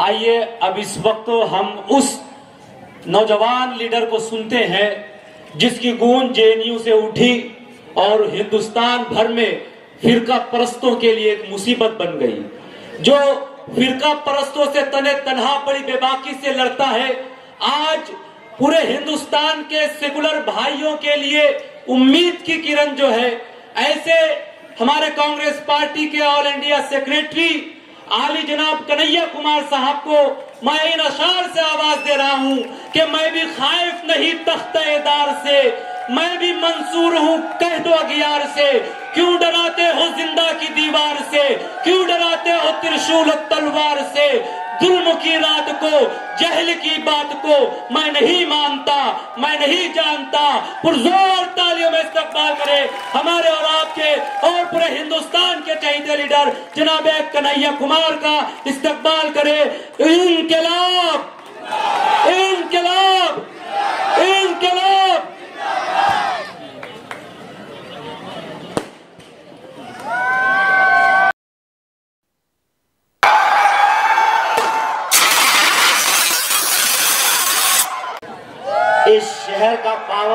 आइए अब इस वक्त हम उस नौजवान लीडर को सुनते हैं जिसकी गूंज जेएनयू से उठी और हिंदुस्तान भर में फिरका परस्तों के लिए एक मुसीबत बन गई। जो फिरका परस्तों से तने तनहा बड़ी बेबाकी से लड़ता है, आज पूरे हिंदुस्तान के सेकुलर भाइयों के लिए उम्मीद की किरण जो है, ऐसे हमारे कांग्रेस पार्टी के ऑल इंडिया सेक्रेटरी आली जनाब कन्हैया कुमार साहब को मैं इन अशार से आवाज दे रहा हूं कि मैं भी खाइफ नहीं तख्ते-ए-दार से, मैं भी मंसूर हूं कह दो अगियार से। क्यों डराते हो जिंदा की दीवार से, क्यों डराते हो त्रिशूल तलवार से। जुल्म की रात को, जहल की बात को मैं नहीं मानता, मैं नहीं जानता। पुरजोर तालियों में इस्तकबाल करें हमारे और आपके और पूरे हिंदुस्तान के चहीते लीडर जनाब कन्हैया कुमार का इस्तकबाल करें। इंकलाब, इंकलाब, इंकलाब। इस शहर का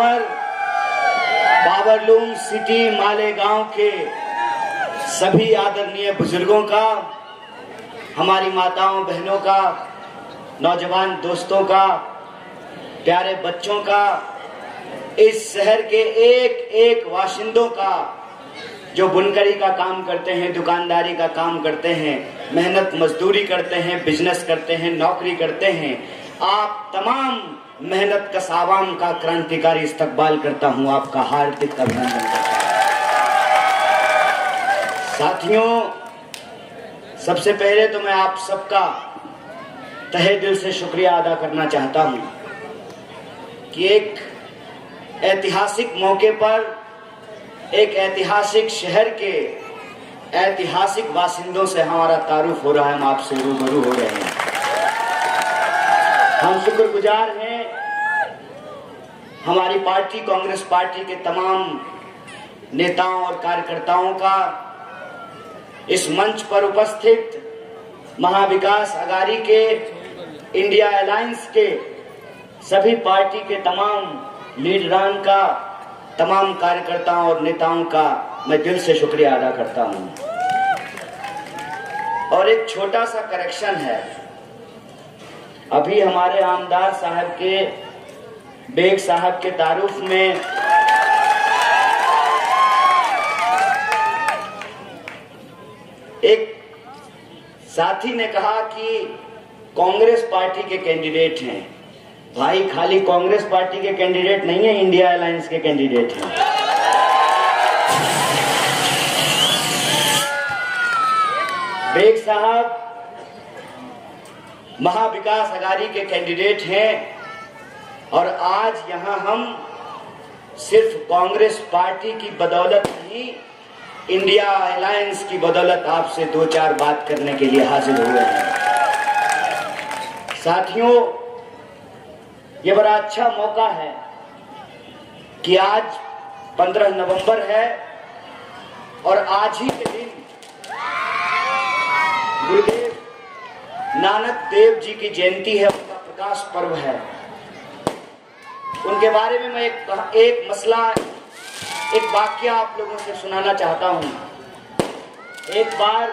पावरलूम सिटी मालेगांव के सभी आदरणीय बुजुर्गों का, हमारी माताओं बहनों का, नौजवान दोस्तों का, प्यारे बच्चों का, इस शहर के एक एक वाशिंदों का जो बुनकरी का काम करते हैं, दुकानदारी का काम करते हैं, मेहनत मजदूरी करते हैं, बिजनेस करते हैं, नौकरी करते हैं, आप तमाम मेहनत का आवाम का क्रांतिकारी इस्तकबाल करता हूं, आपका हार्दिक अभिनंदन करता हूं। साथियों, सबसे पहले तो मैं आप सबका तहे दिल से शुक्रिया अदा करना चाहता हूं कि एक ऐतिहासिक मौके पर एक ऐतिहासिक शहर के ऐतिहासिक बासिंदों से हमारा तारुफ हो रहा है, हम आपसे रूबरू हो रहे हैं। हम शुक्रगुजार हैं हमारी पार्टी कांग्रेस पार्टी के तमाम नेताओं और कार्यकर्ताओं का, इस मंच पर उपस्थित महाविकास अघाड़ी के, इंडिया अलायंस के सभी पार्टी के तमाम लीडरान का, तमाम कार्यकर्ताओं और नेताओं का मैं दिल से शुक्रिया अदा करता हूं। और एक छोटा सा करेक्शन है, अभी हमारे आमदार साहब के, बेग साहब के तारुफ में एक साथी ने कहा कि कांग्रेस पार्टी के कैंडिडेट हैं। भाई, खाली कांग्रेस पार्टी के कैंडिडेट नहीं है, इंडिया अलायंस के कैंडिडेट हैं। बेग साहब महाविकास अघाड़ी के कैंडिडेट हैं और आज यहां हम सिर्फ कांग्रेस पार्टी की बदौलत नहीं, इंडिया अलायंस की बदौलत आपसे दो चार बात करने के लिए हाजिर हुए हैं। साथियों, ये बड़ा अच्छा मौका है कि आज 15 नवंबर है और आज ही के दिन गुरुदेव नानक देव जी की जयंती है, उनका प्रकाश पर्व है। उनके बारे में मैं एक मसला, एक वाक्य आप लोगों से सुनाना चाहता हूं। एक बार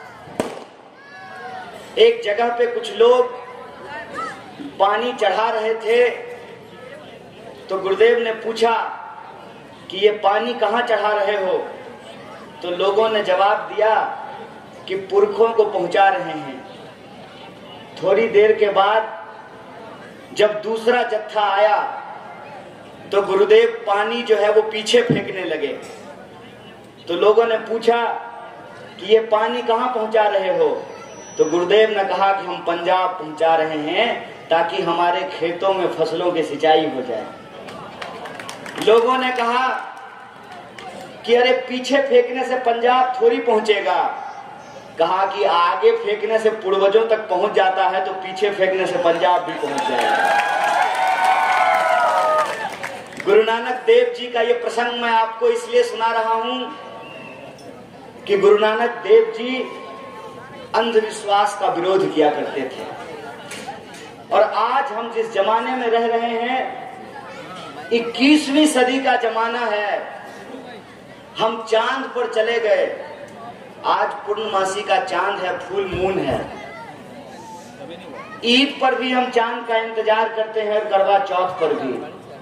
एक जगह पे कुछ लोग पानी चढ़ा रहे थे, तो गुरुदेव ने पूछा कि ये पानी कहां चढ़ा रहे हो? तो लोगों ने जवाब दिया कि पुरखों को पहुंचा रहे हैं। थोड़ी देर के बाद जब दूसरा जत्था आया तो गुरुदेव पानी जो है वो पीछे फेंकने लगे। तो लोगों ने पूछा कि ये पानी कहां पहुंचा रहे हो? तो गुरुदेव ने कहा कि हम पंजाब पहुंचा रहे हैं ताकि हमारे खेतों में फसलों की सिंचाई हो जाए। लोगों ने कहा कि अरे पीछे फेंकने से पंजाब थोड़ी पहुंचेगा। कहा कि आगे फेंकने से पूर्वजों तक पहुंच जाता है, तो पीछे फेंकने से पंजाब भी पहुंच जाएगा। गुरु नानक देव जी का ये प्रसंग मैं आपको इसलिए सुना रहा हूं कि गुरु नानक देव जी अंधविश्वास का विरोध किया करते थे। और आज हम जिस जमाने में रह रहे हैं, 21वीं सदी का जमाना है। हम चांद पर चले गए। आज पूर्णमासी का चांद है, फुल मून है। ईद पर भी हम चांद का इंतजार करते हैं और करवा चौथ पर भी।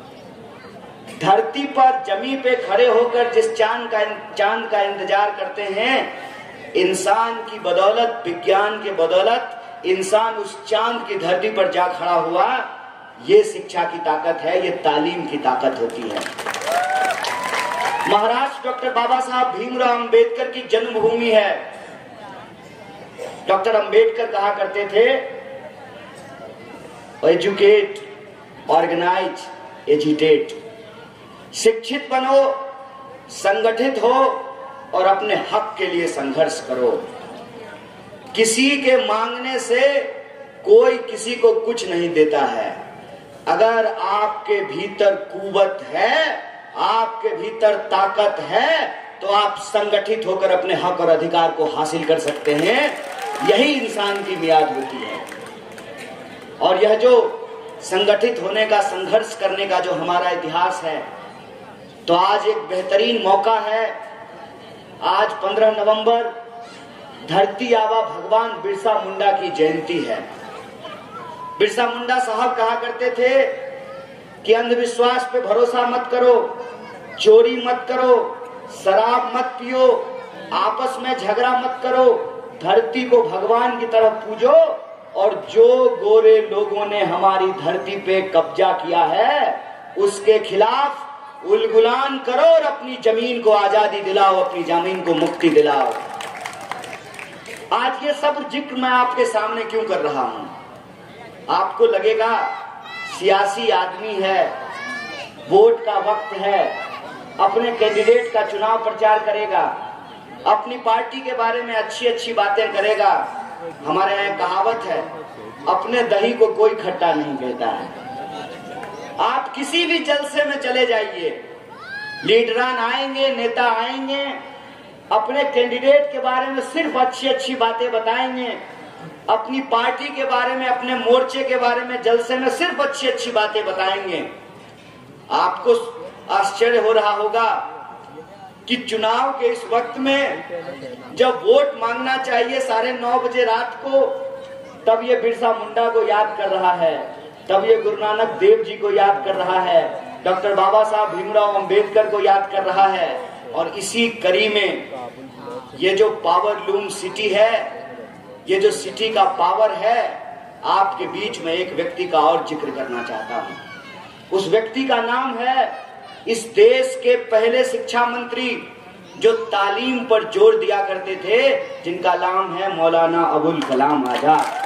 धरती पर जमी पे खड़े होकर जिस चांद का इंतजार करते हैं, इंसान की बदौलत, विज्ञान के बदौलत इंसान उस चांद की धरती पर जा खड़ा हुआ। ये शिक्षा की ताकत है, ये तालीम की ताकत होती है। महाराष्ट्र डॉक्टर बाबा साहब भीमराव अंबेडकर की जन्मभूमि है। डॉक्टर अंबेडकर कहा करते थे, एजुकेट, ऑर्गेनाइज, एजिटेट। शिक्षित बनो, संगठित हो और अपने हक के लिए संघर्ष करो। किसी के मांगने से कोई किसी को कुछ नहीं देता है। अगर आपके भीतर कुव्वत है, आपके भीतर ताकत है, तो आप संगठित होकर अपने हक और अधिकार को हासिल कर सकते हैं। यही इंसान की मियाद होती है। और यह जो संगठित होने का, संघर्ष करने का जो हमारा इतिहास है, तो आज एक बेहतरीन मौका है। आज 15 नवंबर धरती आबा भगवान बिरसा मुंडा की जयंती है। बिरसा मुंडा साहब कहा करते थे कि अंधविश्वास पे भरोसा मत करो, चोरी मत करो, शराब मत पियो, आपस में झगड़ा मत करो, धरती को भगवान की तरफ पूजो। और जो गोरे लोगों ने हमारी धरती पे कब्जा किया है, उसके खिलाफ उलगुलान करो और अपनी जमीन को आजादी दिलाओ, अपनी जमीन को मुक्ति दिलाओ। आज ये सब जिक्र मैं आपके सामने क्यों कर रहा हूं? आपको लगेगा सियासी आदमी है, वोट का वक्त है, अपने कैंडिडेट का चुनाव प्रचार करेगा, अपनी पार्टी के बारे में अच्छी अच्छी बातें करेगा। हमारे यहाँ कहावत है, अपने दही को कोई खट्टा नहीं कहता है। आप किसी भी जलसे में चले जाइए, लीडरान आएंगे, नेता आएंगे, अपने कैंडिडेट के बारे में सिर्फ अच्छी अच्छी बातें बताएंगे, अपनी पार्टी के बारे में, अपने मोर्चे के बारे में जलसे में सिर्फ अच्छी अच्छी बातें बताएंगे। आपको आश्चर्य हो रहा होगा कि चुनाव के इस वक्त में जब वोट मांगना चाहिए 9:30 बजे रात को, तब ये बिरसा मुंडा को याद कर रहा है, तब ये गुरु नानक देव जी को याद कर रहा है, डॉक्टर बाबा साहब भीमराव अंबेडकर को याद कर रहा है। और इसी कड़ी में ये जो पावर लूम सिटी है, ये जो सिटी का पावर है, आपके बीच में एक व्यक्ति का और जिक्र करना चाहता हूं। उस व्यक्ति का नाम है इस देश के पहले शिक्षा मंत्री, जो तालीम पर जोर दिया करते थे, जिनका नाम है मौलाना अबुल कलाम आजाद।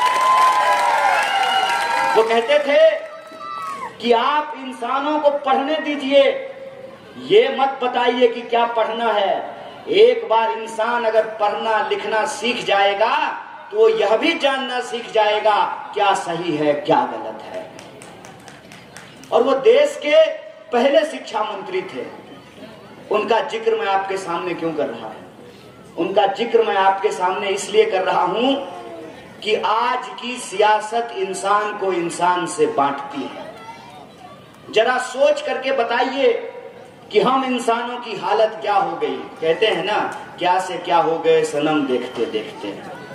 वो कहते थे कि आप इंसानों को पढ़ने दीजिए, ये मत बताइए कि क्या पढ़ना है। एक बार इंसान अगर पढ़ना लिखना सीख जाएगा, तो वो यह भी जानना सीख जाएगा क्या सही है, क्या गलत है। और वो देश के पहले शिक्षा मंत्री थे। उनका जिक्र मैं आपके सामने क्यों कर रहा हूं? उनका जिक्र मैं आपके सामने इसलिए कर रहा हूं कि आज की सियासत इंसान को इंसान से बांटती है। जरा सोच करके बताइए कि हम इंसानों की हालत क्या हो गई। कहते हैं ना, क्या से क्या हो गए सनम देखते देखते।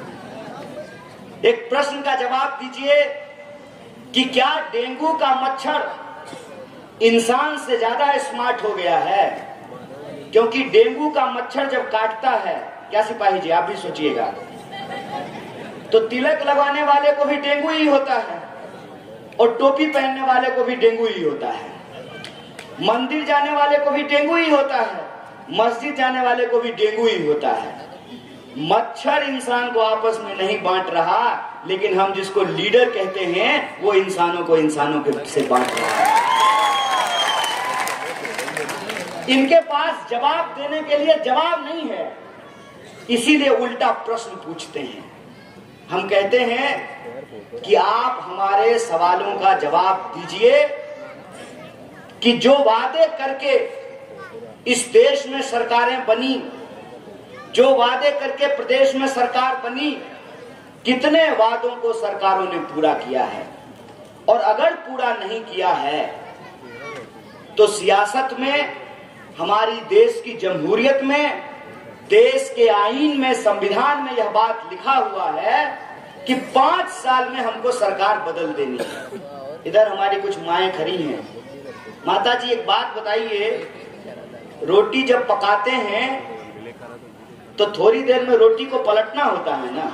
एक प्रश्न का जवाब दीजिए कि क्या डेंगू का मच्छर इंसान से ज्यादा स्मार्ट हो गया है? क्योंकि डेंगू का मच्छर जब काटता है, क्या सिपाही जी आप भी सोचिएगा, तो तिलक लगाने वाले को भी डेंगू ही होता है और टोपी पहनने वाले को भी डेंगू ही होता है, मंदिर जाने वाले को भी डेंगू ही होता है, मस्जिद जाने वाले को भी डेंगू ही होता है। मच्छर इंसान को आपस में नहीं बांट रहा, लेकिन हम जिसको लीडर कहते हैं वो इंसानों को इंसानों के से बांट रहा है। इनके पास जवाब देने के लिए जवाब नहीं है, इसीलिए उल्टा प्रश्न पूछते हैं। हम कहते हैं कि आप हमारे सवालों का जवाब दीजिए कि जो वादे करके इस देश में सरकारें बनी, जो वादे करके प्रदेश में सरकार बनी, कितने वादों को सरकारों ने पूरा किया है, और अगर पूरा नहीं किया है तो सियासत में, हमारी देश की जमहूरियत में, देश के आईन में, संविधान में यह बात लिखा हुआ है कि 5 साल में हमको सरकार बदल देनी है। इधर हमारी कुछ माएं खड़ी हैं। माता जी एक बात बताइए, रोटी जब पकाते हैं तो थोड़ी देर में रोटी को पलटना होता है ना।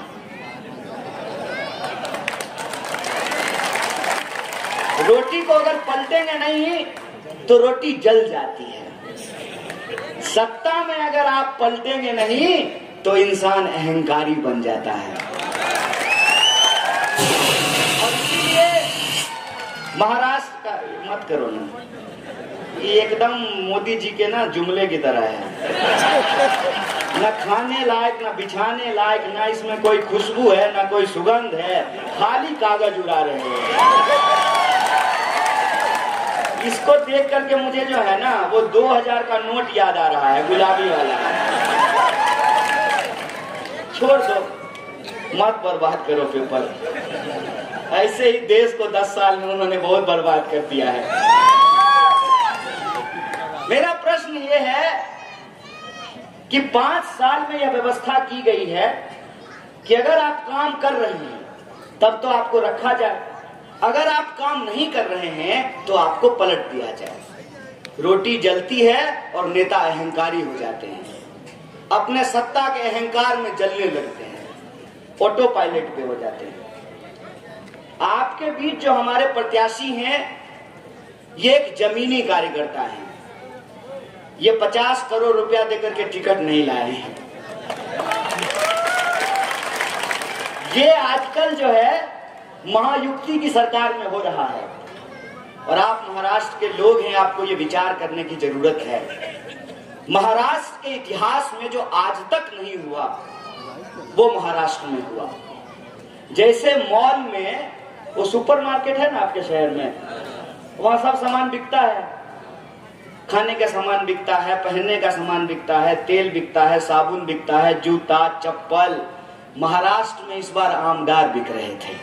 रोटी को अगर पलटेंगे नहीं तो रोटी जल जाती है। सत्ता में अगर आप पलटेंगे नहीं तो इंसान अहंकारी बन जाता है। और इसीलिए महाराष्ट्र का मत करो ना, ये एकदम मोदी जी के ना जुमले की तरह है, न खाने लायक, न बिछाने लायक, ना इसमें कोई खुशबू है, ना कोई सुगंध है, खाली कागज उड़ा रहे हैं। इसको देख करके मुझे जो है ना वो 2000 का नोट याद आ रहा है, गुलाबी वाला। छोड़ दो, मत बर्बाद करो पेपर। ऐसे ही देश को 10 साल में उन्होंने बहुत बर्बाद कर दिया है। मेरा प्रश्न ये है कि 5 साल में यह व्यवस्था की गई है कि अगर आप काम कर रहे हैं तब तो आपको रखा जाए, अगर आप काम नहीं कर रहे हैं तो आपको पलट दिया जाए। रोटी जलती है और नेता अहंकारी हो जाते हैं, अपने सत्ता के अहंकार में जलने लगते हैं, ऑटो पायलट पे हो जाते हैं। आपके बीच जो हमारे प्रत्याशी हैं ये एक जमीनी कार्यकर्ता है, ये 50 करोड़ रुपया देकर के टिकट नहीं लाए हैं। ये आजकल जो है महायुक्ति की सरकार में हो रहा है, और आप महाराष्ट्र के लोग हैं, आपको ये विचार करने की जरूरत है। महाराष्ट्र के इतिहास में जो आज तक नहीं हुआ वो महाराष्ट्र में हुआ। जैसे मॉल में वो सुपरमार्केट है ना आपके शहर में, वहां सब सामान बिकता है, खाने का सामान बिकता है, पहनने का सामान बिकता है, तेल बिकता है, साबुन बिकता है, जूता, चप्पल। महाराष्ट्र में इस बार आमदार बिक रहे थे,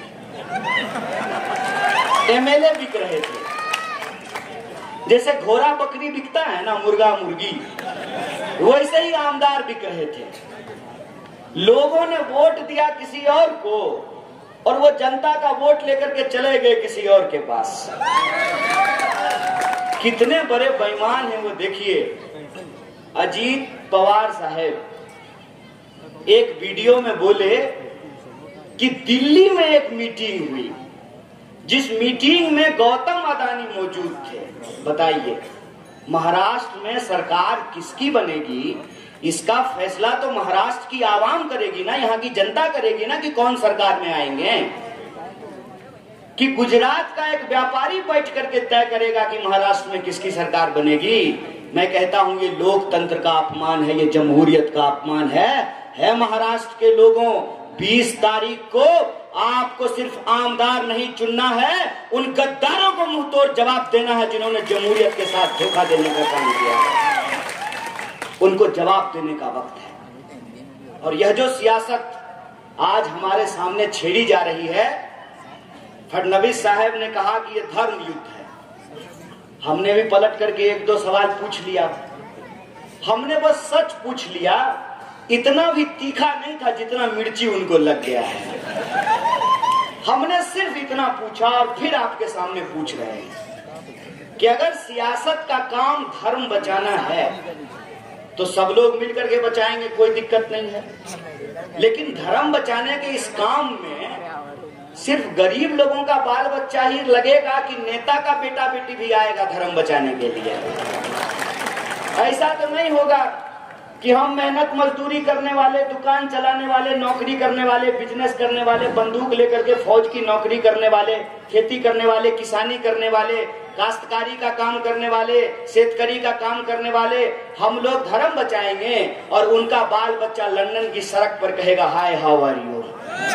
एमएलए बिक रहे थे। जैसे घोड़ा बकरी बिकता है ना, मुर्गा मुर्गी, वैसे ही आमदार बिक रहे थे। लोगों ने वोट दिया किसी और को और वो जनता का वोट लेकर के चले गए किसी और के पास। कितने बड़े बेईमान हैं वो देखिए। अजीत पवार साहब एक वीडियो में बोले कि दिल्ली में एक मीटिंग हुई, जिस मीटिंग में गौतम अदानी मौजूद थे। बताइए, महाराष्ट्र में सरकार किसकी बनेगी इसका फैसला तो महाराष्ट्र की आवाम करेगी ना, यहाँ की जनता करेगी ना कि कौन सरकार में आएंगे। कि गुजरात का एक व्यापारी बैठ करके तय करेगा कि महाराष्ट्र में किसकी सरकार बनेगी। मैं कहता हूं ये लोकतंत्र का अपमान है, ये जमहूरियत का अपमान है महाराष्ट्र के लोगों। 20 तारीख को आपको सिर्फ आमदार नहीं चुनना है, उन गद्दारों को मुंह तोड़ जवाब देना है जिन्होंने जमहूरियत के साथ धोखा देने का काम किया है। उनको जवाब देने का वक्त है। और यह जो सियासत आज हमारे सामने छेड़ी जा रही है, फडणवीस साहब ने कहा कि यह धर्म युद्ध है। हमने भी पलट करके 1-2 सवाल पूछ लिया, हमने बस सच पूछ लिया। इतना भी तीखा नहीं था जितना मिर्ची उनको लग गया है। हमने सिर्फ इतना पूछा और फिर आपके सामने पूछ रहे हैं कि अगर सियासत का काम धर्म बचाना है तो सब लोग मिलकर के बचाएंगे, कोई दिक्कत नहीं है। लेकिन धर्म बचाने के इस काम में सिर्फ गरीब लोगों का बाल बच्चा ही लगेगा कि नेता का बेटा बेटी भी आएगा धर्म बचाने के लिए? ऐसा तो नहीं होगा कि हम मेहनत मजदूरी करने वाले, दुकान चलाने वाले, नौकरी करने वाले, बिजनेस करने वाले, बंदूक लेकर के फौज की नौकरी करने वाले, खेती करने वाले, किसानी करने वाले, काश्तकारी का काम करने वाले, शेतकरी का काम करने वाले, हम लोग धर्म बचाएंगे और उनका बाल बच्चा लंदन की सड़क पर कहेगा हाय हाउ आर यू।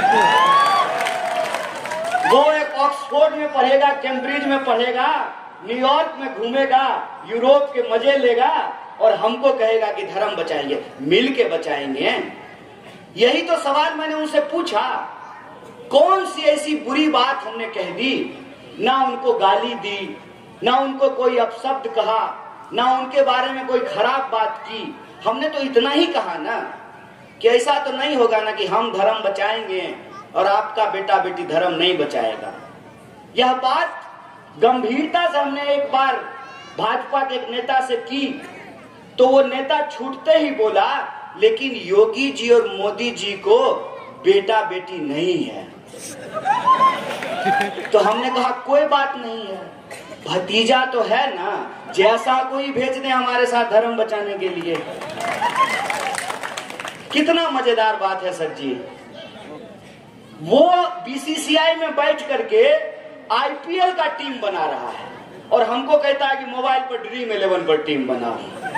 वो एक ऑक्सफोर्ड में पढ़ेगा, कैम्ब्रिज में पढ़ेगा, न्यूयॉर्क में घूमेगा, यूरोप के मजे लेगा, और हमको कहेगा कि धर्म बचाएंगे। मिल के बचाएंगे? यही तो सवाल मैंने उनसे पूछा। कौन सी ऐसी बुरी बात हमने कह दी? ना उनको गाली दी, ना उनको कोई अपशब्द कहा, ना उनके बारे में कोई खराब बात की। हमने तो इतना ही कहा ना कि ऐसा तो नहीं होगा ना कि हम धर्म बचाएंगे और आपका बेटा बेटी धर्म नहीं बचाएगा। यह बात गंभीरता से हमने एक बार भाजपा के एक नेता से की, तो वो नेता छूटते ही बोला, लेकिन योगी जी और मोदी जी को बेटा बेटी नहीं है। तो हमने कहा कोई बात नहीं है, भतीजा तो है ना, जैसा कोई भेज दे हमारे साथ धर्म बचाने के लिए। कितना मजेदार बात है सर जी। वो बीसीसीआई में बैठ करके आईपीएल का टीम बना रहा है और हमको कहता है कि मोबाइल पर ड्रीम 11 पर टीम बना।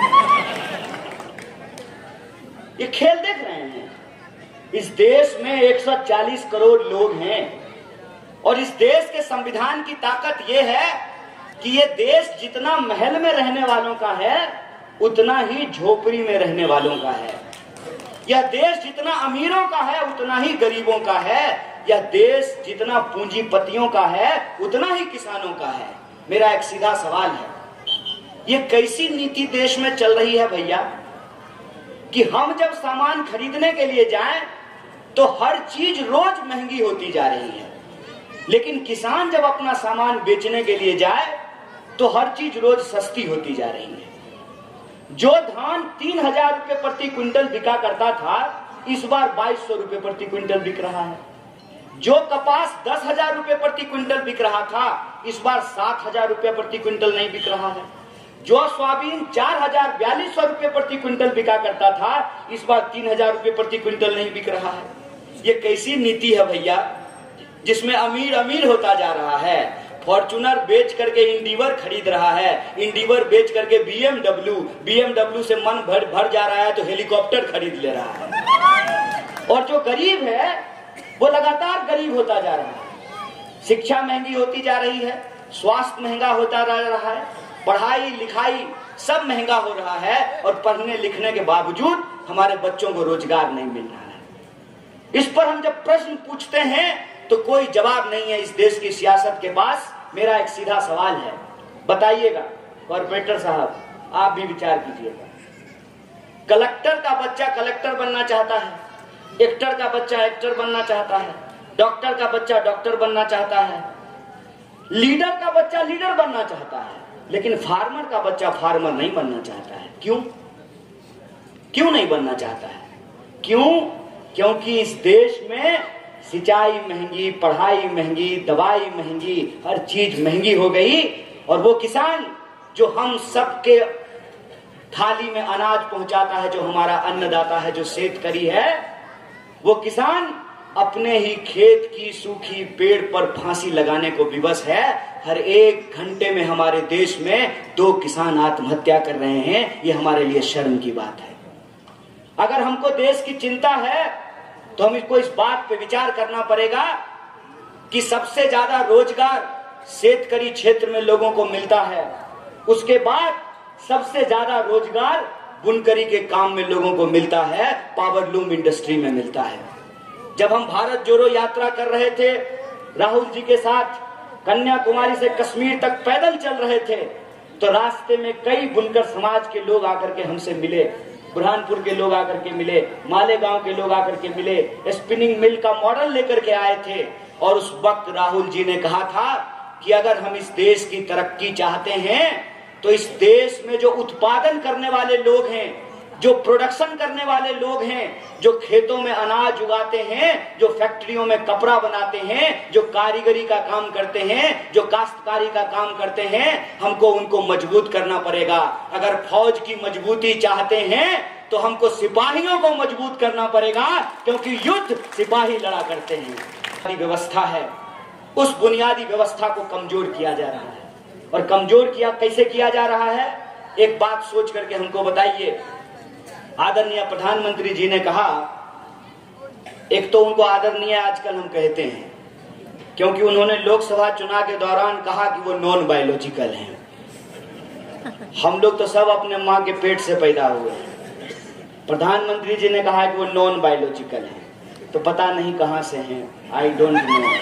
ये खेल देख रहे हैं। इस देश में 140 करोड़ लोग हैं और इस देश के संविधान की ताकत ये है कि ये देश जितना महल में रहने वालों का है उतना ही झोपड़ी में रहने वालों का है। यह देश जितना अमीरों का है उतना ही गरीबों का है। यह देश जितना पूंजीपतियों का है उतना ही किसानों का है। मेरा एक सीधा सवाल है, ये कैसी नीति देश में चल रही है भैया कि हम जब सामान खरीदने के लिए जाएं तो हर चीज रोज महंगी होती जा रही है, लेकिन किसान जब अपना सामान बेचने के लिए जाए तो हर चीज रोज सस्ती होती जा रही है। जो धान 3000 रुपए प्रति क्विंटल बिका करता था इस बार 2200 रुपए प्रति क्विंटल बिक रहा है। जो कपास 10,000 रुपए प्रति क्विंटल बिक रहा था इस बार 7,000 रुपए प्रति क्विंटल नहीं बिक रहा है। जो सोयाबीन 4,4200 रुपए प्रति क्विंटल बिका करता था इस बार 3,000 रुपए प्रति क्विंटल नहीं बिक रहा है। ये कैसी नीति है भैया जिसमें अमीर अमीर होता जा रहा है। फॉर्च्यूनर बेच करके इंडिवर खरीद रहा है, इंडिवर बेच करके बीएमडब्ल्यू से मन भर जा रहा है तो हेलीकॉप्टर खरीद ले रहा है। और जो गरीब है वो लगातार गरीब होता जा रहा है। शिक्षा महंगी होती जा रही है, स्वास्थ्य महंगा होता जा रहा है, पढ़ाई लिखाई सब महंगा हो रहा है और पढ़ने लिखने के बावजूद हमारे बच्चों को रोजगार नहीं मिल रहा है। इस पर हम जब प्रश्न पूछते हैं तो कोई जवाब नहीं है इस देश की सियासत के पास। मेरा एक सीधा सवाल है, बताइएगा कॉर्पोरेटर साहब, आप भी विचार कीजिएगा। कलेक्टर का बच्चा कलेक्टर बनना चाहता है, एक्टर का बच्चा एक्टर बनना चाहता है, डॉक्टर का बच्चा डॉक्टर बनना चाहता है, लीडर का बच्चा लीडर बनना चाहता है, लेकिन फार्मर का बच्चा फार्मर नहीं बनना चाहता है। क्यों? क्यों नहीं बनना चाहता है? क्यों? क्योंकि इस देश में सिंचाई महंगी, पढ़ाई महंगी, दवाई महंगी, हर चीज महंगी हो गई। और वो किसान जो हम सबके थाली में अनाज पहुंचाता है, जो हमारा अन्नदाता है, जो शेतकरी है, वो किसान अपने ही खेत की सूखी पेड़ पर फांसी लगाने को विवश है। हर 1 घंटे में हमारे देश में 2 किसान आत्महत्या कर रहे हैं। ये हमारे लिए शर्म की बात है। अगर हमको देश की चिंता है तो हमको इस बात पे विचार करना पड़ेगा कि सबसे ज्यादा रोजगार शेतकरी क्षेत्र में लोगों को मिलता है, उसके बाद सबसे ज्यादा रोजगार बुनकरी के काम में लोगों को मिलता है, पावरलूम इंडस्ट्री में मिलता है। जब हम भारत जोड़ो यात्रा कर रहे थे राहुल जी के साथ, कन्याकुमारी से कश्मीर तक पैदल चल रहे थे, तो रास्ते में कई बुनकर समाज के लोग आकर के हमसे मिले, बुरहानपुर के लोग आकर के मिले, मालेगांव के लोग आकर के मिले, स्पिनिंग मिल का मॉडल लेकर के आए थे। और उस वक्त राहुल जी ने कहा था कि अगर हम इस देश की तरक्की चाहते हैं तो इस देश में जो उत्पादन करने वाले लोग हैं, जो प्रोडक्शन करने वाले लोग हैं, जो खेतों में अनाज उगाते हैं, जो फैक्ट्रियों में कपड़ा बनाते हैं, जो कारीगरी का काम करते हैं, जो काश्तकारी का काम करते हैं, हमको उनको मजबूत करना पड़ेगा। अगर फौज की मजबूती चाहते हैं तो हमको सिपाहियों को मजबूत करना पड़ेगा, क्योंकि युद्ध सिपाही लड़ा करते हैं। व्यवस्था है, उस बुनियादी व्यवस्था को कमजोर किया जा रहा है। और कमजोर किया कैसे किया जा रहा है, एक बात सोच करके हमको बताइए। आदरणीय प्रधानमंत्री जी ने कहा, एक तो उनको आदरणीय आजकल हम कहते हैं क्योंकि उन्होंने लोकसभा चुनाव के दौरान कहा कि वो नॉन बायोलॉजिकल हैं। हम लोग तो सब अपने माँ के पेट से पैदा हुए हैं। प्रधानमंत्री जी ने कहा कि वो नॉन बायोलॉजिकल हैं, तो पता नहीं कहां से हैं, आई डोंट नो।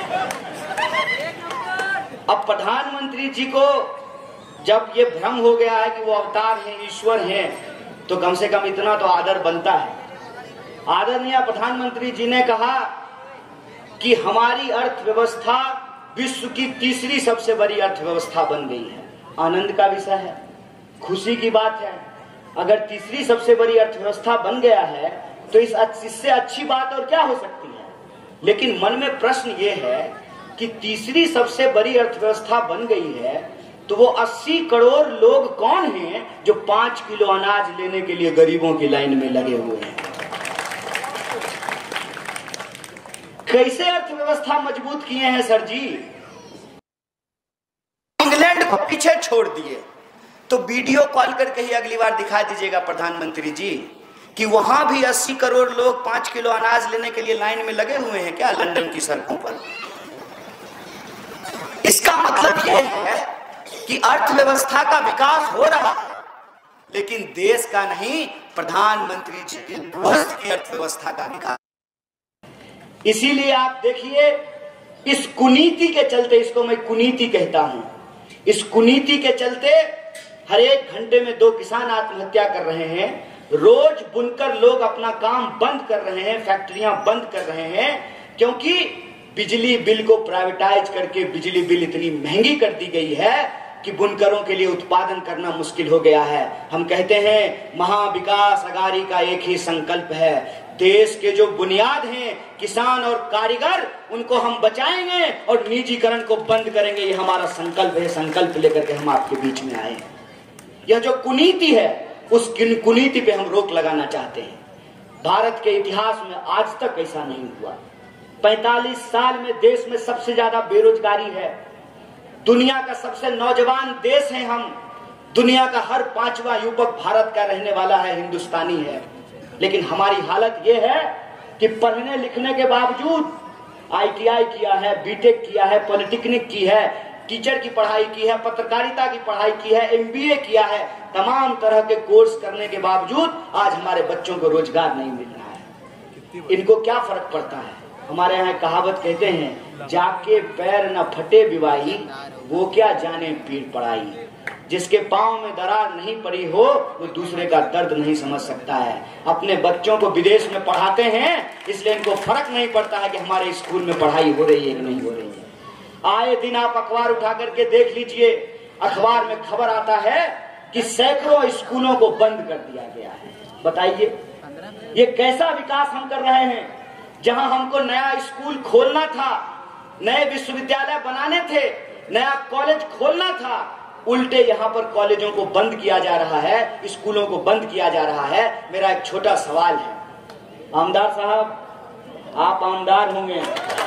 अब प्रधानमंत्री जी को जब ये भ्रम हो गया है कि वो अवतार हैं, ईश्वर हैं, तो कम से कम इतना तो आदर बनता है। आदरणीय प्रधानमंत्री जी ने कहा कि हमारी अर्थव्यवस्था विश्व की तीसरी सबसे बड़ी अर्थव्यवस्था बन गई है। आनंद का विषय है, खुशी की बात है। अगर तीसरी सबसे बड़ी अर्थव्यवस्था बन गया है तो इससे अच्छी बात और क्या हो सकती है। लेकिन मन में प्रश्न ये है कि तीसरी सबसे बड़ी अर्थव्यवस्था बन गई है तो वो 80 करोड़ लोग कौन हैं जो 5 किलो अनाज लेने के लिए गरीबों की लाइन में लगे हुए हैं। कैसे अर्थव्यवस्था मजबूत किए हैं सर जी। इंग्लैंड को पीछे छोड़ दिए, तो वीडियो कॉल करके ही अगली बार दिखा दीजिएगा प्रधानमंत्री जी कि वहां भी 80 करोड़ लोग 5 किलो अनाज लेने के लिए लाइन में लगे हुए हैं क्या लंदन की सड़कों पर। इसका मतलब यह है कि अर्थव्यवस्था का विकास हो रहा है, लेकिन देश का नहीं, प्रधानमंत्री जी की अर्थव्यवस्था का विकास। इसीलिए आप देखिए, इस कुनीति के चलते, इसको मैं कुनीति कहता हूं, इस कुनीति के चलते हर एक घंटे में 2 किसान आत्महत्या कर रहे हैं। रोज बुनकर लोग अपना काम बंद कर रहे हैं, फैक्ट्रियां बंद कर रहे हैं, क्योंकि बिजली बिल को प्राइवेटाइज करके बिजली बिल इतनी महंगी कर दी गई है कि बुनकरों के लिए उत्पादन करना मुश्किल हो गया है। हम कहते हैं महाविकास अघाड़ी का एक ही संकल्प है, देश के जो बुनियाद हैं किसान और कारीगर, उनको हम बचाएंगे और निजीकरण को बंद करेंगे। ये हमारा संकल्प है, संकल्प लेकर के हम आपके बीच में आए। यह जो कुनीति है, उस कुनीति पे हम रोक लगाना चाहते हैं। भारत के इतिहास में आज तक ऐसा नहीं हुआ। 45 साल में देश में सबसे ज्यादा बेरोजगारी है। दुनिया का सबसे नौजवान देश है हम। दुनिया का हर 5वां युवक भारत का रहने वाला है, हिंदुस्तानी है। लेकिन हमारी हालत यह है कि पढ़ने लिखने के बावजूद ITI किया है, बीटेक किया है, पॉलिटेक्निक की है, टीचर की पढ़ाई की है, पत्रकारिता की पढ़ाई की है, MBA किया है, तमाम तरह के कोर्स करने के बावजूद आज हमारे बच्चों को रोजगार नहीं मिल रहा है। इनको क्या फर्क पड़ता है। हमारे यहाँ कहावत कहते हैं, जाके पैर न फटे विवाही, वो क्या जाने पीर पड़ाई। जिसके पांव में दरार नहीं पड़ी हो वो दूसरे का दर्द नहीं समझ सकता है। अपने बच्चों को विदेश में पढ़ाते हैं, इसलिए इनको फर्क नहीं पड़ता है कि हमारे स्कूल में पढ़ाई हो रही है कि नहीं हो रही है। आए दिन आप अखबार उठा करके देख लीजिए, अखबार में खबर आता है कि सैकड़ों स्कूलों को बंद कर दिया गया है। बताइए ये कैसा विकास हम कर रहे हैं। जहां हमको नया स्कूल खोलना था, नए विश्वविद्यालय बनाने थे, नया कॉलेज खोलना था, उल्टे यहाँ पर कॉलेजों को बंद किया जा रहा है, स्कूलों को बंद किया जा रहा है। मेरा एक छोटा सवाल है, आमदार साहब, आप आमदार होंगे,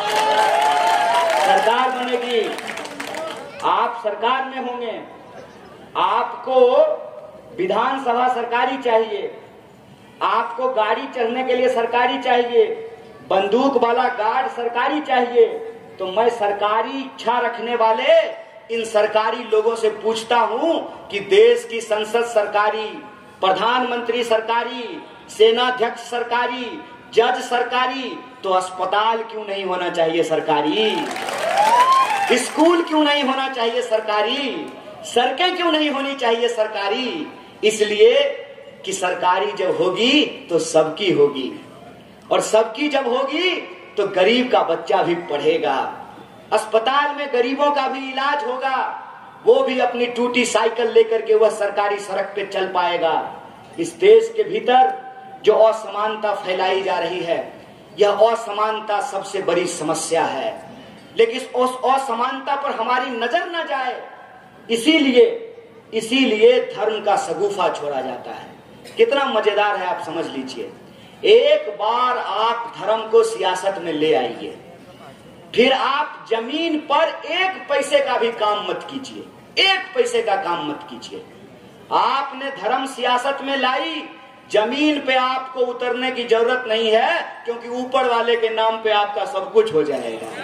सरकार बनेगी, आप सरकार में होंगे, आपको विधानसभा सरकारी चाहिए, आपको गाड़ी चढ़ने के लिए सरकारी चाहिए, बंदूक वाला गार्ड सरकारी चाहिए। तो मैं सरकारी इच्छा रखने वाले इन सरकारी लोगों से पूछता हूं कि देश की संसद सरकारी, प्रधानमंत्री सरकारी, सेनाध्यक्ष सरकारी, जज सरकारी, तो अस्पताल क्यों नहीं होना चाहिए सरकारी? स्कूल क्यों नहीं होना चाहिए सरकारी? सड़कें क्यों नहीं होनी चाहिए सरकारी? इसलिए कि सरकारी जब होगी तो सबकी होगी, और सबकी जब होगी तो गरीब का बच्चा भी पढ़ेगा, अस्पताल में गरीबों का भी इलाज होगा, वो भी अपनी टूटी साइकिल लेकर के वह सरकारी सड़क पे चल पाएगा। इस देश के भीतर जो असमानता फैलाई जा रही है, यह असमानता सबसे बड़ी समस्या है, लेकिन उस असमानता पर हमारी नजर न जाए, इसीलिए धर्म का शगुफा छोड़ा जाता है। कितना मजेदार है आप समझ लीजिए। एक बार आप धर्म को सियासत में ले आइए, फिर आप जमीन पर 1 पैसे का भी काम मत कीजिए, 1 पैसे का काम मत कीजिए। आपने धर्म सियासत में लाई, जमीन पे आपको उतरने की जरूरत नहीं है, क्योंकि ऊपर वाले के नाम पे आपका सब कुछ हो जाएगा।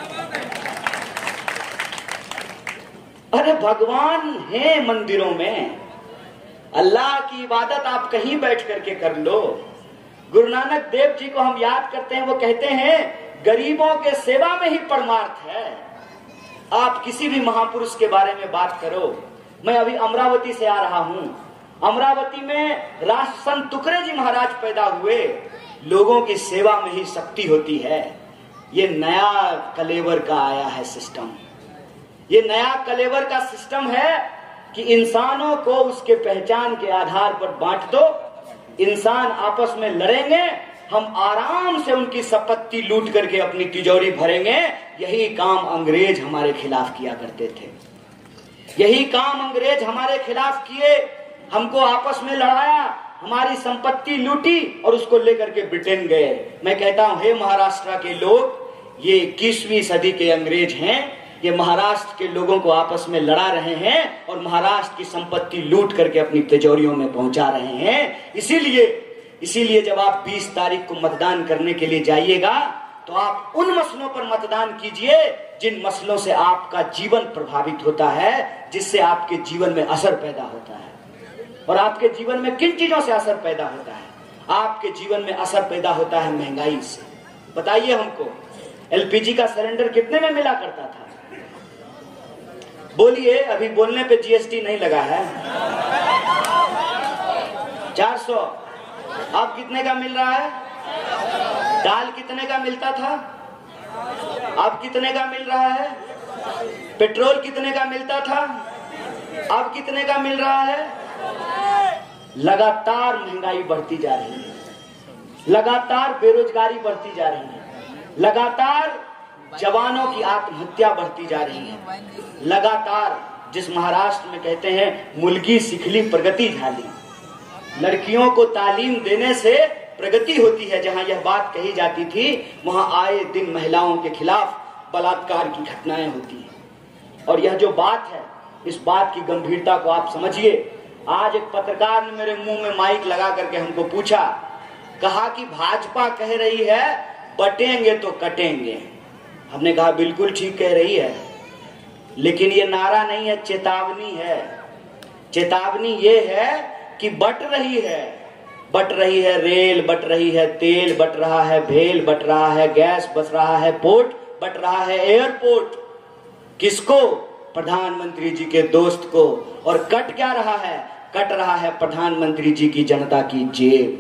अरे भगवान है मंदिरों में, अल्लाह की इबादत आप कहीं बैठ करके कर लो। गुरु नानक देव जी को हम याद करते हैं, वो कहते हैं गरीबों के सेवा में ही परमार्थ है। आप किसी भी महापुरुष के बारे में बात करो। मैं अभी अमरावती से आ रहा हूं। अमरावती में राष्ट्र संत तुकरे जी महाराज पैदा हुए। लोगों की सेवा में ही शक्ति होती है। ये नया कलेवर का आया है सिस्टम। ये नया कलेवर का सिस्टम है कि इंसानों को उसके पहचान के आधार पर बांट दो। इंसान आपस में लड़ेंगे, हम आराम से उनकी संपत्ति लूट करके अपनी तिजोरी भरेंगे। यही काम अंग्रेज हमारे खिलाफ किया करते थे। यही काम अंग्रेज हमारे खिलाफ किए। हमको आपस में लड़ाया, हमारी संपत्ति लूटी और उसको लेकर के ब्रिटेन गए। मैं कहता हूं, हे महाराष्ट्र के लोग, ये 21वीं सदी के अंग्रेज हैं। ये महाराष्ट्र के लोगों को आपस में लड़ा रहे हैं और महाराष्ट्र की संपत्ति लूट करके अपनी तिजोरियों में पहुंचा रहे हैं। इसीलिए जब आप 20 तारीख को मतदान करने के लिए जाइएगा तो आप उन मसलों पर मतदान कीजिए जिन मसलों से आपका जीवन प्रभावित होता है, जिससे आपके जीवन में असर पैदा होता है। और आपके जीवन में किन चीजों से असर पैदा होता है? आपके जीवन में असर पैदा होता है महंगाई से। बताइए हमको, एलपीजी का सिलेंडर कितने में मिला करता था? बोलिए, अभी बोलने पे जीएसटी नहीं लगा है। 400। अब कितने का मिल रहा है? दाल कितने का मिलता था, अब कितने का मिल रहा है? पेट्रोल कितने का मिलता था, अब कितने का मिल रहा है? लगातार महंगाई बढ़ती जा रही है, लगातार बेरोजगारी बढ़ती जा रही है, लगातार जवानों की आत्महत्या बढ़ती जा रही है, लगातार जिस महाराष्ट्र में कहते हैं मुलगी सिखली प्रगति झाली, लड़कियों को तालीम देने से प्रगति होती है, जहां यह बात कही जाती थी वहां आए दिन महिलाओं के खिलाफ बलात्कार की घटनाएं होती हैं। और यह जो बात है, इस बात की गंभीरता को आप समझिए। आज एक पत्रकार ने मेरे मुंह में माइक लगा करके हमको पूछा, कहा कि भाजपा कह रही है बटेंगे तो कटेंगे। हमने कहा बिल्कुल ठीक कह रही है, लेकिन ये नारा नहीं है, चेतावनी है। चेतावनी ये है कि बट रही है, बट रही है रेल, बट रही है तेल, बट रहा है भेल, बट रहा है गैस, बट रहा है पोर्ट, बट रहा है एयरपोर्ट। किसको? प्रधानमंत्री जी के दोस्त को। और कट क्या रहा है? कट रहा है प्रधानमंत्री जी की जनता की जेब।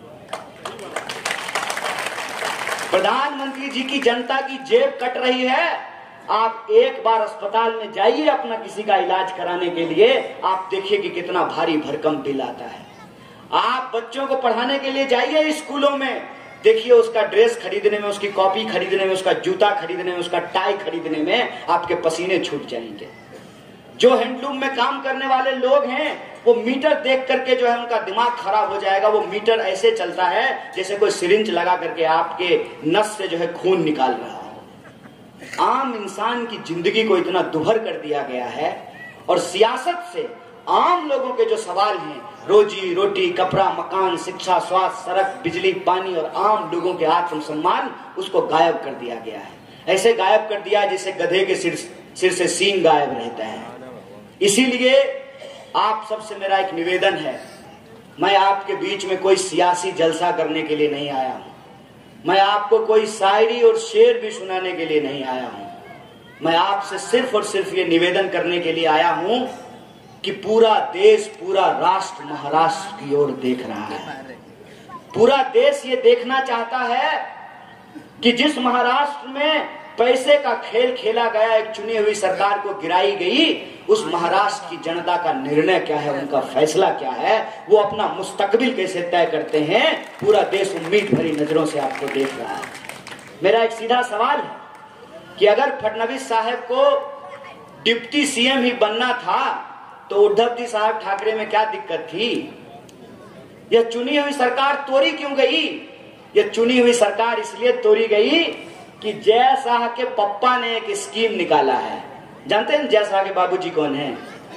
प्रधानमंत्री जी की जनता की जेब कट रही है। आप एक बार अस्पताल में जाइए अपना किसी का इलाज कराने के लिए, आप देखिए कि कितना भारी भरकम बिल आता है। आप बच्चों को पढ़ाने के लिए जाइए स्कूलों में, देखिए उसका ड्रेस खरीदने में, उसकी कॉपी खरीदने में, उसका जूता खरीदने में, उसका टाई खरीदने में आपके पसीने छूट जाएंगे। जो हैंडलूम में काम करने वाले लोग हैं वो मीटर देख करके जो है उनका दिमाग खराब हो जाएगा। वो मीटर ऐसे चलता है जैसे कोई सिरिंज लगा करके आपके नस से जो है खून निकाल रहा हो। आम इंसान की जिंदगी को इतना दुभर कर दिया गया है और सियासत से आम लोगों के जो सवाल हैं, रोजी रोटी, कपड़ा, मकान, शिक्षा, स्वास्थ्य, सड़क, बिजली, पानी और आम लोगों के आत्मसम्मान, उसको गायब कर दिया गया है। ऐसे गायब कर दिया जैसे गधे के सिर से सींग गायब रहता है। इसीलिए आप सबसे मेरा एक निवेदन है, मैं आपके बीच में कोई सियासी जलसा करने के लिए नहीं आया हूं। मैं आपको कोई शायरी और शेर भी सुनाने के लिए नहीं आया हूं। मैं आपसे सिर्फ और सिर्फ ये निवेदन करने के लिए आया हूं कि पूरा देश, पूरा राष्ट्र महाराष्ट्र की ओर देख रहा है। पूरा देश ये देखना चाहता है कि जिस महाराष्ट्र में पैसे का खेल खेला गया, एक चुनी हुई सरकार को गिराई गई, उस महाराष्ट्र की जनता का निर्णय क्या है, उनका फैसला क्या है, वो अपना मुस्तकबिल कैसे तय करते हैं, पूरा देश उम्मीद भरी नजरों से आपको देख रहा है। मेरा एक सीधा सवाल है कि अगर फडणवीस साहब को डिप्टी सीएम ही बनना था तो उद्धव जी साहब ठाकरे में क्या दिक्कत थी? यह चुनी हुई सरकार तोड़ी क्यों गई? यह चुनी हुई सरकार इसलिए तोड़ी गई कि जय शाह के पप्पा ने एक स्कीम निकाला है। जानते हैं जय शाह के बाबूजी कौन है?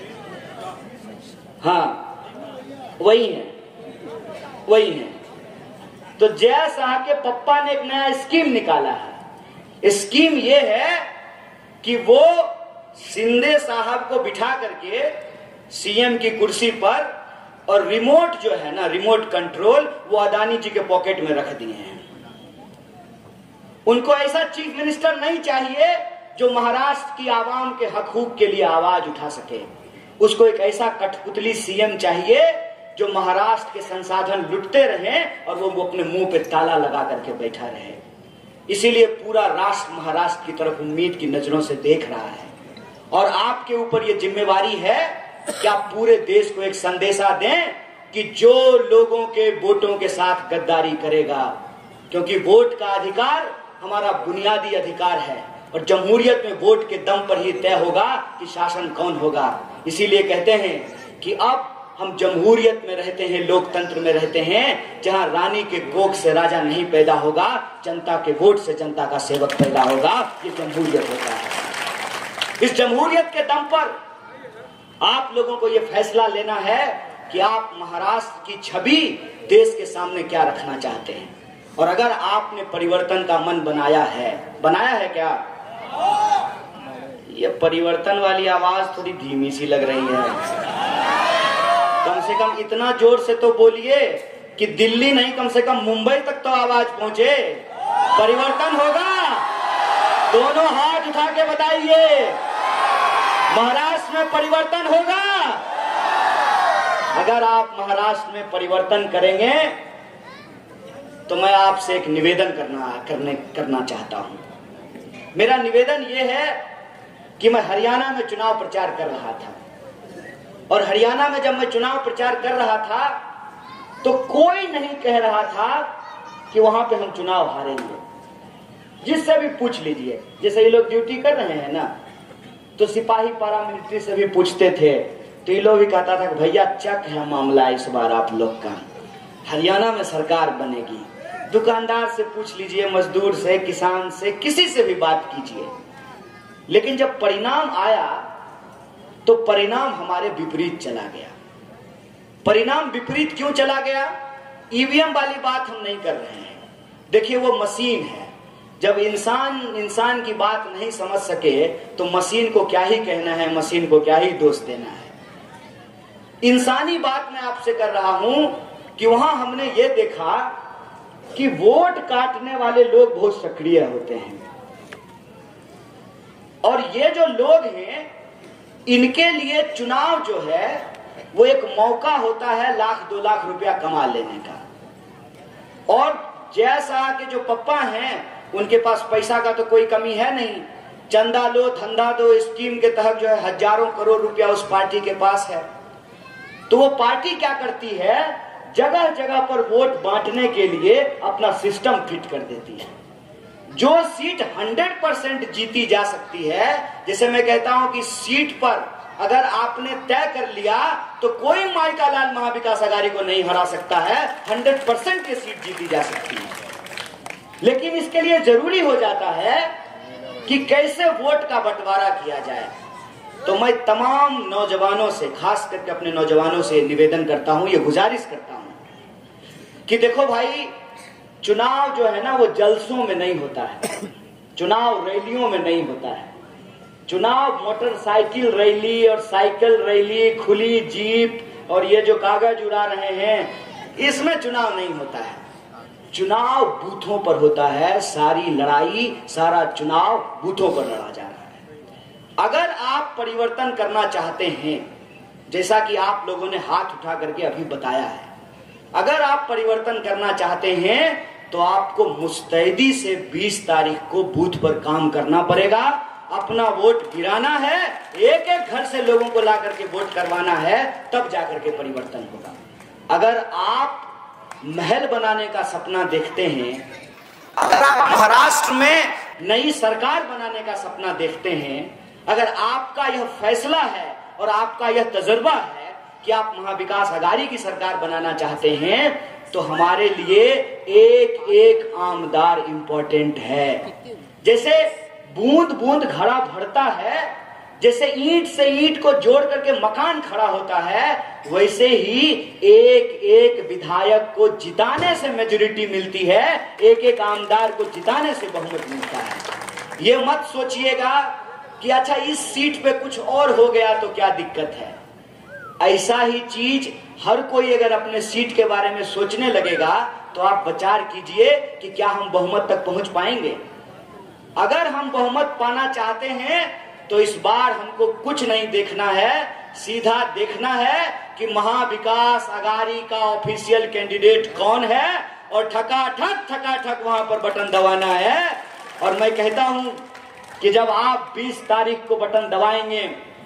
हाँ, वही है, वही है। तो जय शाह के पप्पा ने एक नया स्कीम निकाला है। स्कीम यह है कि वो शिंदे साहब को बिठा करके सीएम की कुर्सी पर और रिमोट जो है ना, रिमोट कंट्रोल, वो अदानी जी के पॉकेट में रख दिए हैं। उनको ऐसा चीफ मिनिस्टर नहीं चाहिए जो महाराष्ट्र की आवाम के हकूक के लिए आवाज उठा सके। उसको एक ऐसा कठपुतली सीएम चाहिए जो महाराष्ट्र के संसाधन लुटते रहे और वो अपने मुंह पे ताला लगा करके बैठा रहे। इसीलिए पूरा राष्ट्र महाराष्ट्र की तरफ उम्मीद की नजरों से देख रहा है और आपके ऊपर ये जिम्मेवारी है कि आप पूरे देश को एक संदेशा दें कि जो लोगों के वोटों के साथ गद्दारी करेगा, क्योंकि वोट का अधिकार हमारा बुनियादी अधिकार है और जमहूरियत में वोट के दम पर ही तय होगा कि शासन कौन होगा। इसीलिए कहते हैं कि अब हम जमहूरियत में रहते हैं, लोकतंत्र में रहते हैं, जहां रानी के कोख से राजा नहीं पैदा होगा, जनता के वोट से जनता का सेवक पैदा होगा। ये जमहूरियत होता है। इस जमहूरियत के दम पर आप लोगों को यह फैसला लेना है कि आप महाराष्ट्र की छवि देश के सामने क्या रखना चाहते हैं। और अगर आपने परिवर्तन का मन बनाया है क्या? ये परिवर्तन वाली आवाज थोड़ी धीमी सी लग रही है। कम से कम इतना जोर से तो बोलिए कि दिल्ली नहीं, कम से कम मुंबई तक तो आवाज पहुंचे। परिवर्तन होगा। दोनों हाथ उठा के बताइए, महाराष्ट्र में परिवर्तन होगा। अगर आप महाराष्ट्र में परिवर्तन करेंगे तो मैं आपसे एक निवेदन करना चाहता हूं। मेरा निवेदन यह है कि मैं हरियाणा में चुनाव प्रचार कर रहा था और हरियाणा में जब मैं चुनाव प्रचार कर रहा था तो कोई नहीं कह रहा था कि वहां पे हम चुनाव हारेंगे। जिससे भी पूछ लीजिए, जैसे ये लोग ड्यूटी कर रहे हैं ना, तो सिपाही पारामिलिट्री से भी पूछते थे तो ये लोग भी कहता था कि भैया चक है मामला इस बार आप लोग का, हरियाणा में सरकार बनेगी। दुकानदार से पूछ लीजिए, मजदूर से, किसान से, किसी से भी बात कीजिए। लेकिन जब परिणाम आया तो परिणाम हमारे विपरीत चला गया। परिणाम विपरीत क्यों चला गया? ईवीएम वाली बात हम नहीं कर रहे हैं। देखिए, वो मशीन है। जब इंसान की बात नहीं समझ सके तो मशीन को क्या ही कहना है, मशीन को क्या ही दोष देना है। इंसानी बात मैं आपसे कर रहा हूं कि वहां हमने ये देखा कि वोट काटने वाले लोग बहुत सक्रिय होते हैं और ये जो लोग हैं इनके लिए चुनाव जो है वो एक मौका होता है 1-2 लाख रुपया कमा लेने का। और जैसा कि जो पप्पा हैं उनके पास पैसा का तो कोई कमी है नहीं। चंदा लो, धंधा दो स्कीम के तहत जो है हजारों करोड़ रुपया उस पार्टी के पास है। तो वो पार्टी क्या करती है, जगह जगह पर वोट बांटने के लिए अपना सिस्टम फिट कर देती है। जो सीट 100% जीती जा सकती है, जैसे मैं कहता हूं कि सीट पर अगर आपने तय कर लिया तो कोई माइका लाल महाविकास अघाड़ी को नहीं हरा सकता है। 100% की सीट जीती जा सकती है। लेकिन इसके लिए जरूरी हो जाता है कि कैसे वोट का बंटवारा किया जाए। तो मैं तमाम नौजवानों से, खास करके अपने नौजवानों से निवेदन करता हूं, ये गुजारिश करता हूं कि देखो भाई, चुनाव जो है ना वो जलसों में नहीं होता है, चुनाव रैलियों में नहीं होता है। चुनाव मोटरसाइकिल रैली और साइकिल रैली, खुली जीप और ये जो कागज उड़ा रहे हैं, इसमें चुनाव नहीं होता है। चुनाव बूथों पर होता है। सारी लड़ाई, सारा चुनाव बूथों पर लड़ा जा रहा है। अगर आप परिवर्तन करना चाहते हैं, जैसा कि आप लोगों ने हाथ उठा करके अभी बताया है, अगर आप परिवर्तन करना चाहते हैं तो आपको मुस्तैदी से 20 तारीख को बूथ पर काम करना पड़ेगा। अपना वोट गिराना है, एक एक घर से लोगों को ला करके वोट करवाना है, तब जाकर के परिवर्तन होगा। अगर आप महल बनाने का सपना देखते हैं, अगर आप महाराष्ट्र में नई सरकार बनाने का सपना देखते हैं, अगर आपका यह फैसला है और आपका यह तजुर्बा है कि आप महाविकास अघाड़ी की सरकार बनाना चाहते हैं, तो हमारे लिए एक एक आमदार इंपॉर्टेंट है। जैसे बूंद बूंद घड़ा भरता है, जैसे ईंट से ईंट को जोड़ करके मकान खड़ा होता है, वैसे ही एक एक विधायक को जिताने से मेजोरिटी मिलती है, एक एक आमदार को जिताने से बहुमत मिलता है। ये मत सोचिएगा कि अच्छा इस सीट पे कुछ और हो गया तो क्या दिक्कत है। ऐसा ही चीज हर कोई अगर अपने सीट के बारे में सोचने लगेगा तो आप विचार कीजिए कि क्या हम बहुमत तक पहुंच पाएंगे। अगर हम बहुमत पाना चाहते हैं तो इस बार हमको कुछ नहीं देखना है, सीधा देखना है कि महाविकास अघाड़ी का ऑफिशियल कैंडिडेट कौन है और ठकाठक वहां पर बटन दबाना है। और मैं कहता हूं कि जब आप 20 तारीख को बटन दबाएंगे,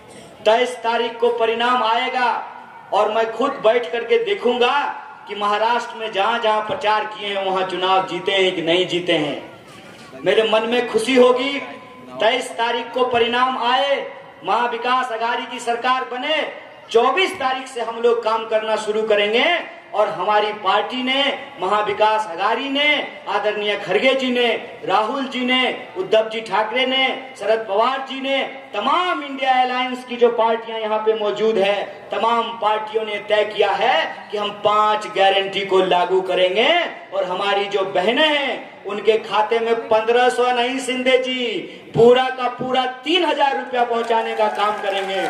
23 तारीख को परिणाम आएगा और मैं खुद बैठ करके देखूंगा कि महाराष्ट्र में जहां जहां प्रचार किए हैं वहां चुनाव जीते हैं कि नहीं जीते हैं। मेरे मन में खुशी होगी 23 तारीख को परिणाम आए, महाविकास अघाड़ी की सरकार बने, 24 तारीख से हम लोग काम करना शुरू करेंगे और हमारी पार्टी ने, महाविकास अघाड़ी ने, आदरणीय खड़गे जी ने, राहुल जी ने, उद्धव जी ठाकरे ने, शरद पवार जी ने, तमाम इंडिया अलायंस की जो पार्टियां यहाँ पे मौजूद है, तमाम पार्टियों ने तय किया है कि हम 5 गारंटी को लागू करेंगे और हमारी जो बहनें हैं उनके खाते में 1500 नहीं शिंदे जी, पूरा का पूरा 3000 रुपया पहुंचाने का काम करेंगे।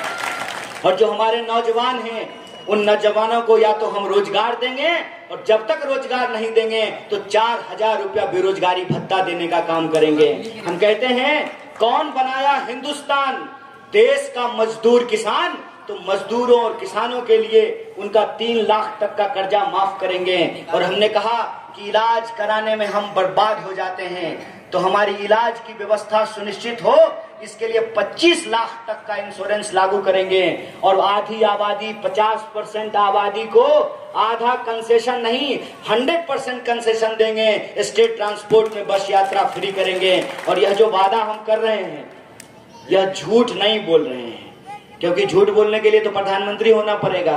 और जो हमारे नौजवान हैं उन नौजवानों को या तो हम रोजगार देंगे और जब तक रोजगार नहीं देंगे तो 4000 रुपया बेरोजगारी भत्ता देने का काम करेंगे। हम कहते हैं कौन बनाया हिंदुस्तान, देश का मजदूर किसान, तो मजदूरों और किसानों के लिए उनका 3 लाख तक का कर्जा माफ करेंगे। और हमने कहा कि इलाज कराने में हम बर्बाद हो जाते हैं तो हमारी इलाज की व्यवस्था सुनिश्चित हो, इसके लिए 25 लाख तक का इंश्योरेंस लागू करेंगे। और आधी आबादी, 50% आबादी को आधा कंसेशन नहीं 100% कंसेशन देंगे, स्टेट ट्रांसपोर्ट में बस यात्रा फ्री करेंगे। और यह जो वादा हम कर रहे हैं यह झूठ नहीं बोल रहे हैं, क्योंकि झूठ बोलने के लिए तो प्रधानमंत्री होना पड़ेगा,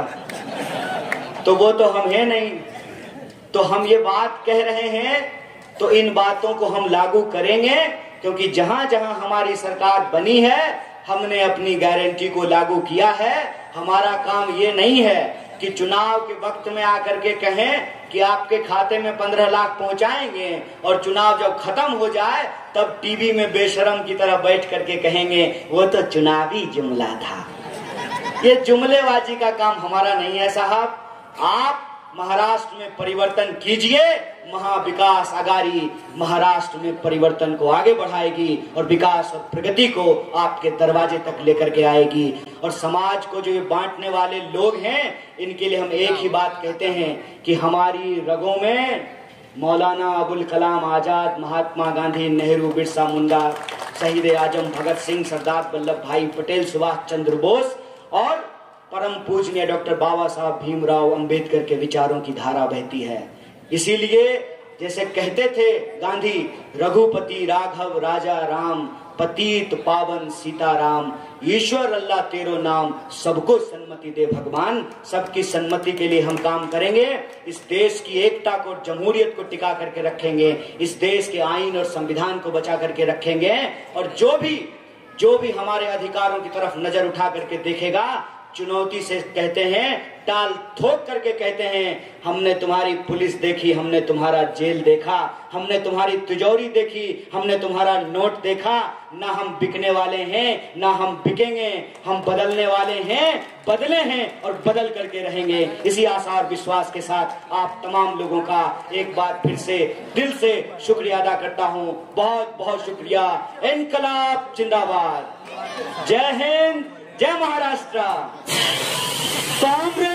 तो वो तो हम हैं नहीं। तो हम ये बात कह रहे हैं तो इन बातों को हम लागू करेंगे, क्योंकि जहां जहां हमारी सरकार बनी है हमने अपनी गारंटी को लागू किया है। हमारा काम ये नहीं है कि चुनाव के वक्त में आकर के कहें कि आपके खाते में 15 लाख पहुंचाएंगे और चुनाव जब खत्म हो जाए तब टीवी में बेशरम की तरह बैठ करके कहेंगे वो तो चुनावी जुमला था। ये जुमलेबाजी का काम हमारा नहीं है साहब। आप महाराष्ट्र में परिवर्तन कीजिए, महाविकास अघाड़ी महाराष्ट्र में परिवर्तन को आगे बढ़ाएगी और विकास और प्रगति को आपके दरवाजे तक लेकर के आएगी। और समाज को जो ये बांटने वाले लोग हैं इनके लिए हम एक ही बात कहते हैं कि हमारी रगों में मौलाना अबुल कलाम आजाद, महात्मा गांधी, नेहरू, बिरसा मुंडा, शहीद आजम भगत सिंह, सरदार वल्लभ भाई पटेल, सुभाष चंद्र बोस और परम पूजनीय डॉक्टर बाबा साहब भीमराव अंबेडकर के विचारों की धारा बहती है। इसीलिए जैसे कहते थे गांधी, रघुपति राघव राजा राम, पतित पावन सीताराम, ईश्वर अल्लाह तेरो नाम, सबको सन्मति दे भगवान। सबकी सन्मति के लिए हम काम करेंगे, इस देश की एकता को, जमहूरियत को टिका करके रखेंगे, इस देश के आईन और संविधान को बचा करके रखेंगे। और जो भी हमारे अधिकारों की तरफ नजर उठा करके देखेगा, चुनौती से कहते हैं, टाल ठोक करके कहते हैं, हमने तुम्हारी पुलिस देखी, हमने तुम्हारा जेल देखा, हमने तुम्हारी तिजोरी देखी, हमने तुम्हारा नोट देखा। ना हम बिकने वाले हैं ना हम बिकेंगे, हम बदलने वाले हैं, बदले हैं और बदल करके रहेंगे। इसी आशा और विश्वास के साथ आप तमाम लोगों का एक बार फिर से दिल से शुक्रिया अदा करता हूं। बहुत बहुत शुक्रिया। इनकलाब जिंदाबाद। जय हिंद, जय महाराष्ट्र। कांग्रेस